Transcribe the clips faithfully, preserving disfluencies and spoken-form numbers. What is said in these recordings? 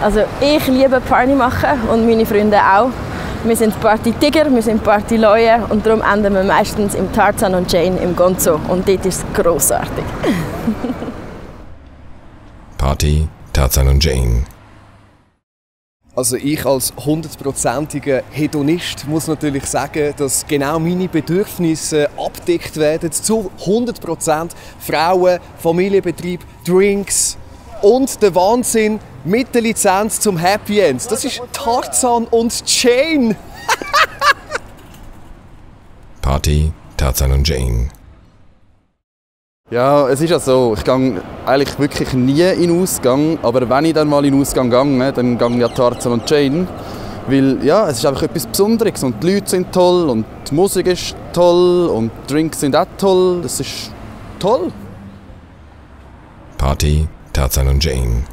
Also ich liebe Party machen und meine Freunde auch. Wir sind Party-Tiger, wir sind Party-Leute und darum enden wir meistens im Tarzan und Jane im Gonzo und dort ist es grossartig. Party, Tarzan und Jane. Also ich als hundertprozentiger Hedonist muss natürlich sagen, dass genau meine Bedürfnisse abgedeckt werden. Zu hundert Prozent Frauen, Familienbetrieb, Drinks und der Wahnsinn mit der Lizenz zum Happy End. Das ist Tarzan und Jane. Party, Tarzan und Jane. Ja, es ist ja so, ich gehe eigentlich wirklich nie in den Ausgang, aber wenn ich dann mal in den Ausgang gehe, dann gehe ich ja Tarzan und Jane, weil ja, es ist einfach etwas Besonderes und die Leute sind toll und die Musik ist toll und die Drinks sind auch toll, das ist toll. Party, Tarzan und Jane.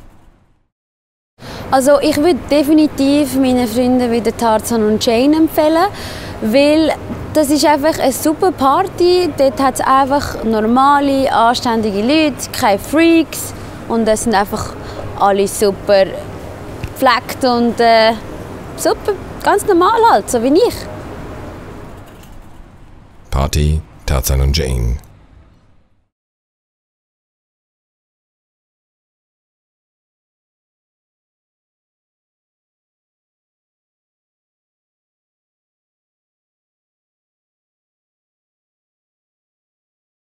Also ich würde definitiv meinen Freunden wieder Tarzan und Jane empfehlen, weil das ist einfach eine super Party. Dort hat es einfach normale, anständige Leute, keine Freaks und es sind einfach alle super gepflegt und äh, super, ganz normal halt, so wie ich. Party, Tarzan und Jane.